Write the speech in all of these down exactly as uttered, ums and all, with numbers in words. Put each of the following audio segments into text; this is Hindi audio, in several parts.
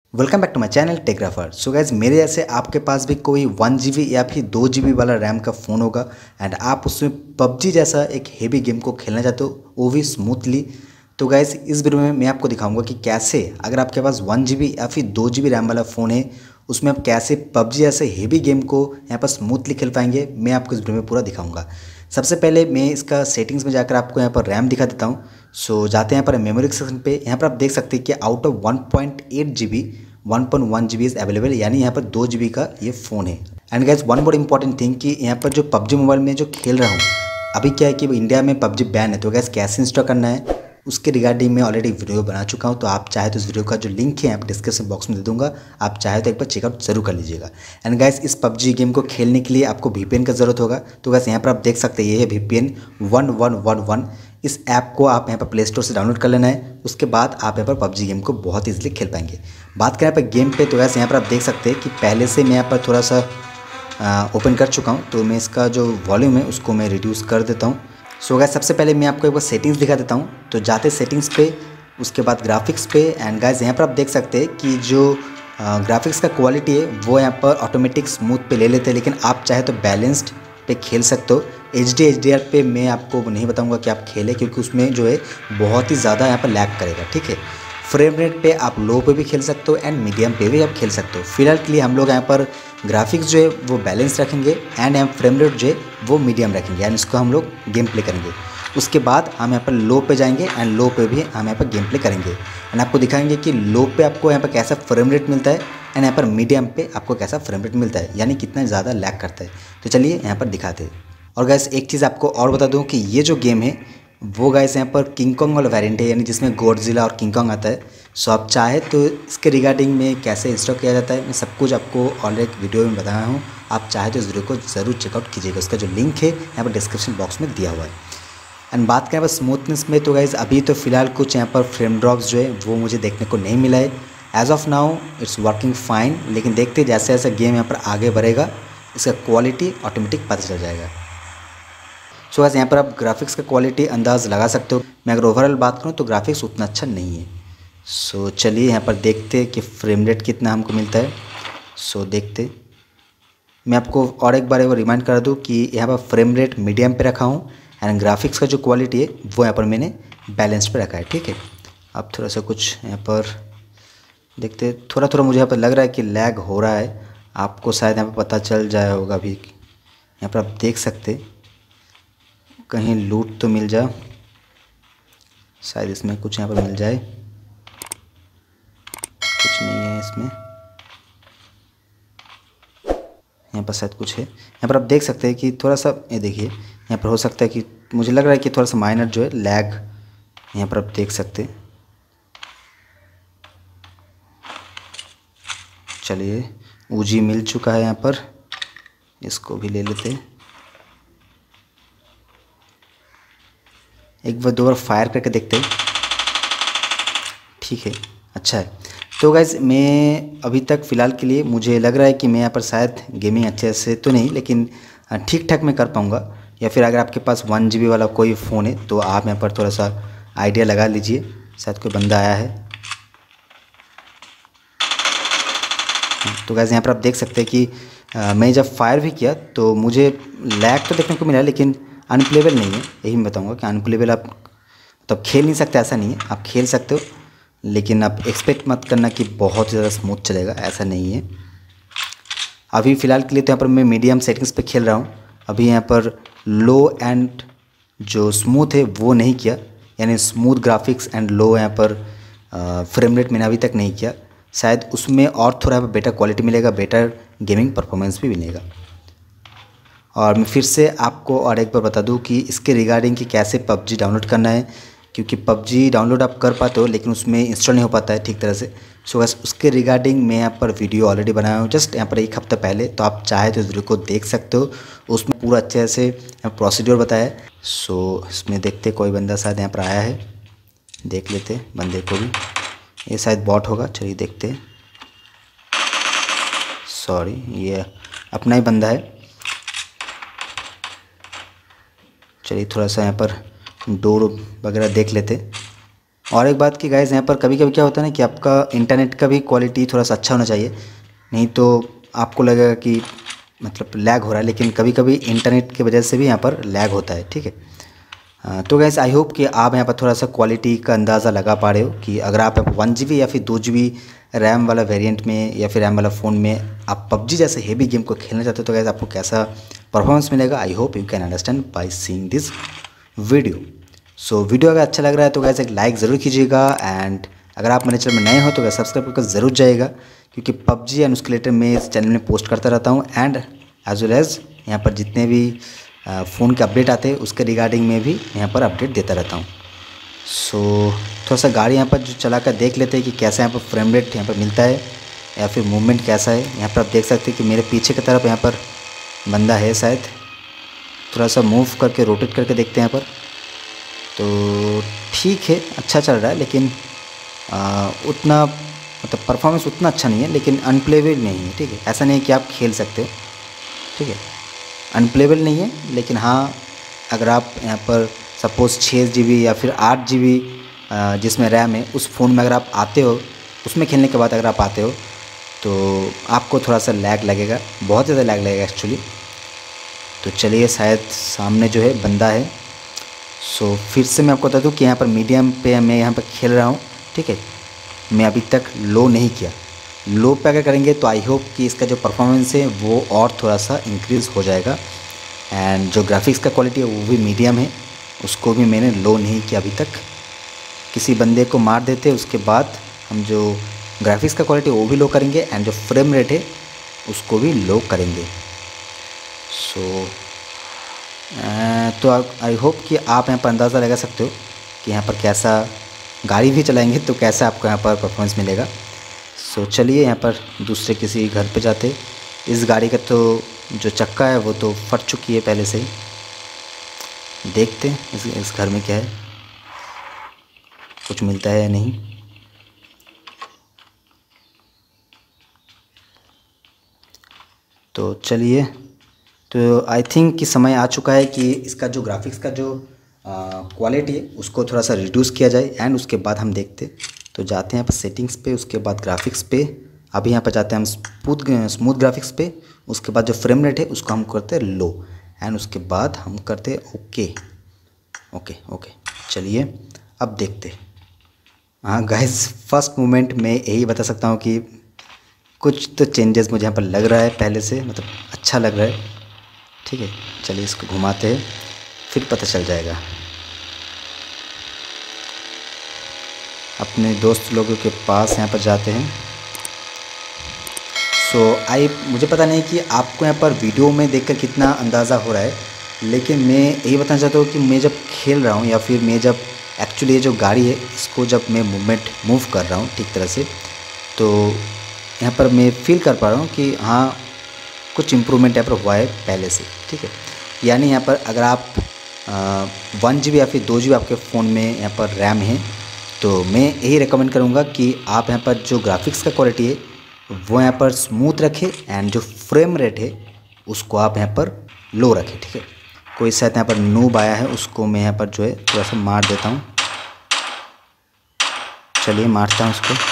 Welcome back to my channel Techgrapher. So guys, मेरे जैसे आपके पास भी कोई वन जी बी या फिर दो जी बी वाला रैम का फ़ोन होगा एंड आप उसमें पबजी जैसा एक हेवी गेम को खेलना चाहते हो, वो भी स्मूथली। तो गाइज, इस वीडियो में मैं आपको दिखाऊंगा कि कैसे अगर आपके पास वन जी बी या फिर दो जी बी रैम वाला फ़ोन है, उसमें आप कैसे पबजी जैसे हेवी गेम को यहाँ पर स्मूथली खेल पाएंगे। मैं आपको इस वीडियो में पूरा दिखाऊंगा। सबसे पहले मैं इसका सेटिंग्स में जाकर आपको यहाँ पर रैम दिखा देता हूँ। सो जाते हैं यहाँ पर मेमोरी सेक्शन पे। यहाँ पर आप देख सकते हैं कि out of one point eight G B one point one G B is available, यानी यहाँ पर दो जी बी का ये फ़ोन है। And guys, one more important thing कि यहाँ पर जो पबजी मोबाइल में जो खेल रहा हूँ, अभी क्या है कि इंडिया में पबजी बैन है। तो गैस कैसे इंस्टॉल करना है उसके रिगार्डिंग मैं ऑलरेडी वीडियो बना चुका हूँ। तो आप चाहे तो इस वीडियो का जो लिंक है यहाँ पर डिस्क्रिप्शन बॉक्स में दे दूँगा, आप चाहे तो एक बार चेकआउट जरूर कर लीजिएगा। एंड गाइस, इस पबजी गेम को खेलने के लिए आपको वी पी एन का ज़रूरत होगा। तो गैस यहाँ पर आप देख सकते हैं ये है V P N one one one one. इस ऐप को आप यहाँ पर प्ले स्टोर से डाउनलोड कर लेना है। उसके बाद आप यहाँ पर पबजी गेम को बहुत ईजिली खेल पाएंगे। बात करें यहाँ पर गेम पे, तो वैसे यहाँ पर आप देख सकते हैं कि पहले से मैं यहाँ पर थोड़ा सा ओपन कर चुका हूँ। तो मैं इसका जो वॉल्यूम है उसको मैं रिड्यूस कर देता हूँ। सो गाइस, सबसे पहले मैं आपको एक बार सेटिंग्स दिखा देता हूँ। तो जाते सेटिंग्स पे, उसके बाद ग्राफिक्स पे। एंड गाइस, यहाँ पर आप देख सकते हैं कि जो ग्राफिक्स का क्वालिटी है वो यहाँ पर ऑटोमेटिक स्मूथ पे ले लेते हैं, लेकिन आप चाहे तो बैलेंस्ड पे खेल सकते हो। H D H D R पे मैं आपको नहीं बताऊंगा कि आप खेलें, क्योंकि उसमें जो है बहुत ही ज़्यादा यहाँ पर लैग करेगा। ठीक है, फ्रेम रेट पे आप लो पे भी खेल सकते हो एंड मीडियम पे भी आप खेल सकते हो। फिलहाल के लिए हम लोग यहाँ पर ग्राफिक्स जो है वो बैलेंस रखेंगे एंड यहाँ फ्रेम रेट जो है वो मीडियम रखेंगे एंड इसको हम लोग गेम प्ले करेंगे। उसके बाद हम यहाँ पर लो पे जाएंगे एंड लो पे भी हम यहाँ पर गेम प्ले करेंगे एंड आपको दिखाएंगे कि लो पे आपको यहाँ पर कैसा फ्रेम रेट मिलता है एंड यहाँ पर मीडियम पे आपको कैसा फ्रेम रेट मिलता है, यानी कितना ज़्यादा लैग करता है। तो चलिए यहाँ पर दिखाते हैं। और गाइस, एक चीज़ आपको और बता दूं कि ये जो गेम है वो गाइस यहाँ पर किंग कॉन्ग वाला वेरिएंट है, यानी जिसमें गॉडजिला और किंग कॉन्ग आता है। सो आप चाहे तो इसके रिगार्डिंग में कैसे इंस्टॉल किया जाता है मैं सब कुछ आपको ऑलरेडी वीडियो में बताया हूँ। आप चाहे तो इस वीडियो को ज़रूर चेकआउट कीजिएगा, उसका जो लिंक है यहाँ पर डिस्क्रिप्शन बॉक्स में दिया हुआ है। एंड बात करें बस स्मूथनेस में, तो गाइस अभी तो फिलहाल कुछ यहाँ पर फ्रेम ड्रॉप्स जो है वो मुझे देखने को नहीं मिला है। As of now it's working fine, लेकिन देखते जैसे जैसे गेम यहाँ पर आगे बढ़ेगा इसका क्वालिटी ऑटोमेटिक पता चल जाएगा। सो गाइस, यहाँ पर आप ग्राफिक्स का क्वालिटी अंदाज़ लगा सकते हो। मैं अगर ओवरऑल बात करूँ तो ग्राफिक्स उतना अच्छा नहीं है। सो so, चलिए यहाँ पर देखते हैं कि फ्रेम रेट कितना हमको मिलता है। सो so, देखते मैं आपको और एक बार वो रिमाइंड कर दूँ कि यहाँ पर फ्रेम रेट मीडियम पे रखा हूँ एंड ग्राफिक्स का जो क्वालिटी है वो यहाँ पर मैंने बैलेंस पे रखा है। ठीक है, अब थोड़ा सा कुछ यहाँ पर देखते, थोड़ा थोड़ा मुझे यहाँ पर लग रहा है कि लैग हो रहा है। आपको शायद यहाँ पर पता चल जाए होगा। अभी यहाँ पर आप देख सकते कहीं लूट तो मिल जाए, शायद इसमें कुछ यहाँ पर मिल जाए। कुछ नहीं है इसमें, यहाँ पर शायद कुछ है। यहाँ पर आप देख सकते हैं कि थोड़ा सा, ये देखिए यहाँ पर हो सकता है कि मुझे लग रहा है कि थोड़ा सा माइनर जो है लैग यहाँ पर आप देख सकते हैं। चलिए, ऊजी मिल चुका है यहाँ पर, इसको भी ले लेते हैं। एक बार दो बार फायर करके देखते हैं। ठीक है, अच्छा है। तो गाइज़, मैं अभी तक फ़िलहाल के लिए मुझे लग रहा है कि मैं यहाँ पर शायद गेमिंग अच्छे से तो नहीं, लेकिन ठीक ठाक मैं कर पाऊँगा। या फिर अगर आपके पास वन जी बी वाला कोई फ़ोन है तो आप यहाँ पर थोड़ा सा आइडिया लगा लीजिए, शायद कोई बंदा आया है। तो गाइज़, यहाँ पर आप देख सकते हैं कि आ, मैं जब फायर भी किया तो मुझे लैग तो देखने को मिला, लेकिन अनप्लेबल नहीं है। यही मैं बताऊँगा कि अनप्लेबल आप मतलब खेल नहीं सकते, ऐसा नहीं है। आप खेल सकते हो, लेकिन आप एक्सपेक्ट मत करना कि बहुत ज़्यादा स्मूथ चलेगा, ऐसा नहीं है। अभी फ़िलहाल के लिए तो यहाँ पर मैं मीडियम सेटिंग्स पे खेल रहा हूँ। अभी यहाँ पर लो एंड जो स्मूथ है वो नहीं किया, यानी स्मूथ ग्राफिक्स एंड लो यहाँ पर फ्रेम रेट मैंने अभी तक नहीं किया। शायद उसमें और थोड़ा बेटर क्वालिटी मिलेगा, बेटर गेमिंग परफॉर्मेंस भी मिलेगा। और मैं फिर से आपको और एक बार बता दूं कि इसके रिगार्डिंग कि कैसे पबजी डाउनलोड करना है, क्योंकि पबजी डाउनलोड आप कर पाते हो लेकिन उसमें इंस्टॉल नहीं हो पाता है ठीक तरह से। सो बस उसके रिगार्डिंग मैं यहाँ पर वीडियो ऑलरेडी बनाया हूँ जस्ट यहाँ पर एक हफ्ता पहले। तो आप चाहे तो इस वीडियो को देख सकते हो, उसमें पूरा अच्छे से प्रोसीड्योर बताया है। सो इसमें देखते कोई बंदा शायद यहाँ पर आया है, देख लेते बंदे को भी। ये शायद बॉट होगा, चलिए देखते। सॉरी, ये अपना ही बंदा है। चलिए थोड़ा सा यहाँ पर डोर वगैरह देख लेते। और एक बात कि गाइज़ यहाँ पर कभी कभी क्या होता है ना कि आपका इंटरनेट का भी क्वालिटी थोड़ा सा अच्छा होना चाहिए, नहीं तो आपको लगेगा कि मतलब लैग हो रहा है, लेकिन कभी कभी इंटरनेट की वजह से भी यहाँ पर लैग होता है, ठीक है। हाँ, तो गाइज़ आई होप कि आप यहाँ पर थोड़ा सा क्वालिटी का अंदाज़ा लगा पा रहे हो कि अगर आप वन जी बी या फिर दो जी बी रैम वाला वेरिएंट में या फिर रैम वाला फ़ोन में आप पबजी जैसे हेवी गेम को खेलना चाहते हो तो गाइज़ आपको कैसा परफॉर्मेंस मिलेगा। I hope you can understand by seeing this video. So video अगर अच्छा लग रहा है तो गाइज़ एक लाइक ज़रूर कीजिएगा, एंड अगर आप मेरे चैनल में नए हो तो गाइज़ सब्सक्राइब करके ज़रूर जाइएगा, क्योंकि पबजी एंड उसके रिलेटेड मैं इस चैनल में पोस्ट करता रहता हूँ, एंड एज वेल एज यहाँ पर जितने भी फ़ोन के अपडेट आते हैं उसके रिगार्डिंग में भी यहाँ पर अपडेट देता रहता हूँ। सो थोड़ा सा गाड़ी यहाँ पर जो चला कर देख लेते हैं कि कैसा यहाँ पर फ्रेम रेट यहाँ पर मिलता है या फिर मूवमेंट कैसा है। यहाँ पर आप देख सकते हैं कि मेरे पीछे की तरफ यहाँ पर बंदा है शायद, थोड़ा सा मूव करके रोटेट करके देखते हैं यहाँ पर। तो ठीक है, अच्छा चल रहा है, लेकिन आ, उतना मतलब परफॉर्मेंस उतना अच्छा नहीं है, लेकिन अनप्लेबल नहीं है, ठीक है। ऐसा नहीं है कि आप खेल सकते हो, ठीक है, अनप्लेबल नहीं है, लेकिन हाँ अगर आप यहाँ पर सपोज़ छः जी बी या फिर आठ जी बी जिसमें रैम है उस फ़ोन में अगर आप आते हो, उसमें खेलने के बाद अगर आप आते हो तो आपको थोड़ा सा लैग लगेगा, बहुत ज़्यादा लैग लगेगा एक्चुअली। तो चलिए, शायद सामने जो है बंदा है। सो फिर से मैं आपको बता दूँ कि यहाँ पर मीडियम पे मैं यहाँ पर खेल रहा हूँ, ठीक है। मैं अभी तक लो नहीं किया, लो पे अगर करेंगे तो आई होप कि इसका जो परफॉर्मेंस है वो और थोड़ा सा इंक्रीज़ हो जाएगा, एंड जो ग्राफिक्स का क्वालिटी है वो भी मीडियम है, उसको भी मैंने लो नहीं किया अभी तक। किसी बंदे को मार देते उसके बाद हम जो ग्राफिक्स का क्वालिटी वो भी लो करेंगे, एंड जो फ्रेम रेट है उसको भी लो करेंगे। सो so, तो आई होप कि आप यहाँ पर अंदाज़ा लगा सकते हो कि यहाँ पर कैसा गाड़ी भी चलाएंगे तो कैसा आपको यहाँ पर परफॉर्मेंस मिलेगा। सो so, चलिए यहाँ पर दूसरे किसी घर पे जाते। इस गाड़ी का तो जो चक्का है वो तो फट चुकी है पहले से ही। देखते हैं इस, इस घर में क्या है, कुछ मिलता है या नहीं। तो चलिए, तो आई थिंक कि समय आ चुका है कि इसका जो ग्राफिक्स का जो क्वालिटी है उसको थोड़ा सा रिड्यूस किया जाए, एंड उसके बाद हम देखते। तो जाते हैं यहाँ पर सेटिंग्स पे, उसके बाद ग्राफिक्स पे। अभी यहाँ पर जाते हैं हम स्मूथ स्मूथ ग्राफिक्स पे, उसके बाद जो फ्रेम रेट है उसको हम करते हैं लो, एंड उसके बाद हम करते हैं ओके ओके ओके। चलिए अब देखते। हाँ गाइस, फर्स्ट मोमेंट में यही बता सकता हूँ कि कुछ तो चेंजेस मुझे यहाँ पर लग रहा है पहले से, मतलब अच्छा लग रहा है, ठीक है। चलिए इसको घुमाते हैं, फिर पता चल जाएगा। अपने दोस्त लोगों के पास यहाँ पर जाते हैं। सो so, आई मुझे पता नहीं कि आपको यहाँ पर वीडियो में देखकर कितना अंदाज़ा हो रहा है, लेकिन मैं यही बताना चाहता हूँ कि मैं जब खेल रहा हूँ या फिर मैं जब एक्चुअली ये जो गाड़ी है इसको जब मैं मूवमेंट मूव कर रहा हूँ ठीक तरह से, तो यहाँ पर मैं फील कर पा रहा हूँ कि हाँ कुछ इम्प्रूवमेंट यहाँ पर हुआ है पहले से, ठीक है। यानी यहाँ पर अगर आप वन जी बी या फिर दो जी बी आपके फ़ोन में यहाँ पर रैम है तो मैं यही रिकमेंड करूँगा कि आप यहाँ पर जो ग्राफिक्स का क्वालिटी है वो यहाँ पर स्मूथ रखें, एंड जो फ्रेम रेट है उसको आप यहाँ पर लो रखें, ठीक है। कोई शायद यहाँ पर नूब आया है, उसको मैं यहाँ पर जो है थोड़ा सा मार देता हूँ। चलिए मारता हूँ उसको,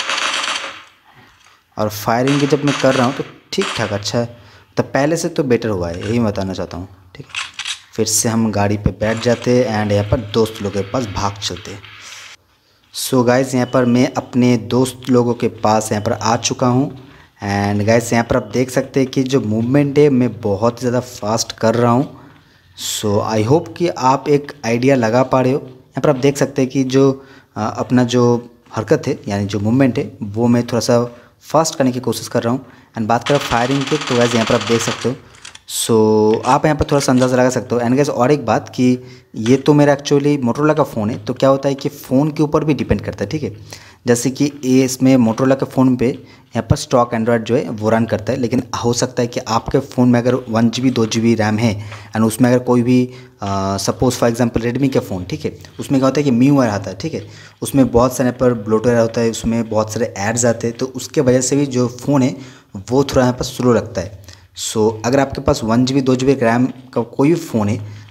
और फायरिंग जब मैं कर रहा हूँ तो ठीक ठाक अच्छा है, तो पहले से तो बेटर हुआ है, यही मैं बताना चाहता हूँ, ठीक है। फिर से हम गाड़ी पे बैठ जाते हैं एंड यहाँ पर दोस्त लोगों के पास भाग चलते हैं। सो गाइस, यहाँ पर मैं अपने दोस्त लोगों के पास यहाँ पर आ चुका हूँ, एंड गाइस यहाँ पर आप देख सकते हैं कि जो मूवमेंट है मैं बहुत ज़्यादा फास्ट कर रहा हूँ। सो आई होप कि आप एक आइडिया लगा पा रहे हो। यहाँ पर आप देख सकते हैं कि जो आ, अपना जो हरकत है यानी जो मूवमेंट है वो मैं थोड़ा सा फास्ट करने की कोशिश कर रहा हूँ। एंड बात करें फायरिंग की तो गाइस यहाँ पर आप देख सकते हो। सो so, आप यहाँ पर थोड़ा सा अंदाज़ा लगा सकते हो। एंड गाइस और एक बात कि ये तो मेरा एक्चुअली मोटरोला का फ़ोन है, तो क्या होता है कि फ़ोन के ऊपर भी डिपेंड करता है, ठीक है। जैसे कि ये इसमें मोटरोला के फ़ोन पे यहाँ पर स्टॉक एंड्रॉयड जो है वो रन करता है, लेकिन हो सकता है कि आपके फ़ोन में अगर वन जी बी दो जी बी रैम है एंड उसमें अगर कोई भी सपोज़ फॉर एग्जांपल रेडमी का फ़ोन, ठीक है, उसमें क्या होता है कि म्यू आ आता है, ठीक है, उसमें बहुत सारे पर ब्लोटवेयर होता है, उसमें बहुत सारे एड्स आते हैं, तो उसके वजह से भी जो फ़ोन है वो थोड़ा यहाँ पर स्लो लगता है। सो so, अगर आपके पास वन जी बी दो जी बी रैम का कोई भी फ़ोन है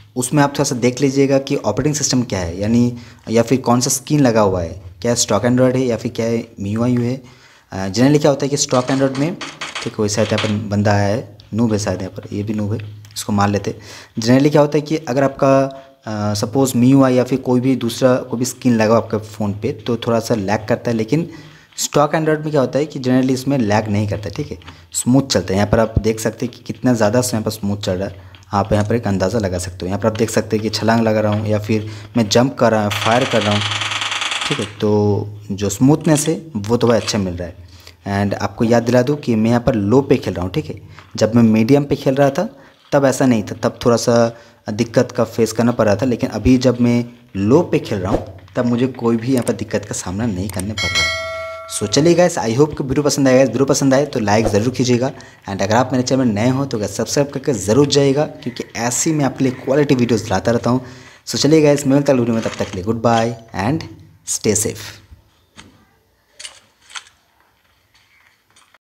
उसमें आप थोड़ा सा देख लीजिएगा कि ऑपरेटिंग सिस्टम क्या है, यानी या फिर कौन सा स्क्रीन लगा हुआ है, क्या स्टॉक एंड्रॉयड है या फिर क्या है M I U I है। जनरली क्या होता है कि स्टॉक एंड्रॉयड में, ठीक है, वही शायद यहाँ पर बंदा आया है, नूब है शायद यहाँ पर, ये भी नूब है, इसको मार लेते। जनरली क्या होता है कि अगर आपका suppose M I U I या फिर कोई भी दूसरा कोई भी स्क्रीन लगा हो आपके फ़ोन पे तो थोड़ा सा लैग करता है, लेकिन स्टॉक एंड्रॉयड में क्या होता है कि जनरली इसमें लैग नहीं करता, ठीक है, स्मूथ चलता है। यहाँ पर आप देख सकते हैं कि कितना ज़्यादा यहाँ पर स्मूथ चल रहा है, आप यहाँ पर एक अंदाज़ा लगा सकते हो। यहाँ पर आप देख सकते हैं कि छलांग लगा रहा हूँ या फिर मैं जंप कर रहा हूँ, फायर कर रहा हूँ, ठीक है, तो जो स्मूथनेस है वो तो भाई अच्छा मिल रहा है। एंड आपको याद दिला दूँ कि मैं यहाँ पर लो पे खेल रहा हूँ, ठीक है, जब मैं मीडियम पे खेल रहा था तब ऐसा नहीं था, तब थोड़ा सा दिक्कत का फेस करना पड़ रहा था, लेकिन अभी जब मैं लो पे खेल रहा हूँ तब मुझे कोई भी यहाँ पर दिक्कत का सामना नहीं करने पड़ रहा है। सो चलिए गाइस, आई होप कि वीडियो पसंद आएगा। वीडियो पसंद आए तो लाइक ज़रूर कीजिएगा, एंड अगर आप मेरे चैनल में नए हो तो गाइस सब्सक्राइब करके ज़रूर जाइएगा, क्योंकि ऐसी मैं आपके लिए क्वालिटी वीडियोज़ लाता रहता हूँ। सो चलिए गाइस, मैं मिलता हूं वीडियो में, तब तक के लिए goodbye and stay safe.